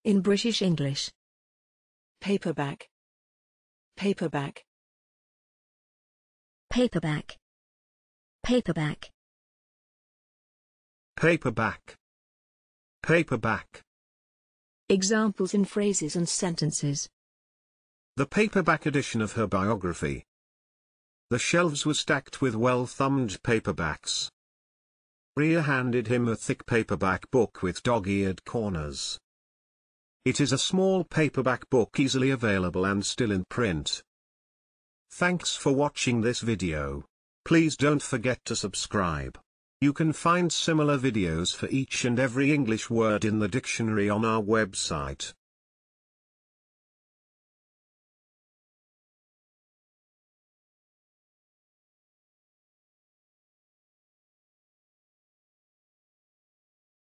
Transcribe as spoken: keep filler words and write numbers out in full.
In British English. Paperback. Paperback. Paperback. Paperback. Paperback. Paperback. Examples in phrases and sentences. The paperback edition of her biography. The shelves were stacked with well-thumbed paperbacks. Ria handed him a thick paperback book with dog-eared corners. It is a small paperback book easily available and still in print. Thanks for watching this video. Please don't forget to subscribe. You can find similar videos for each and every English word in the dictionary on our website.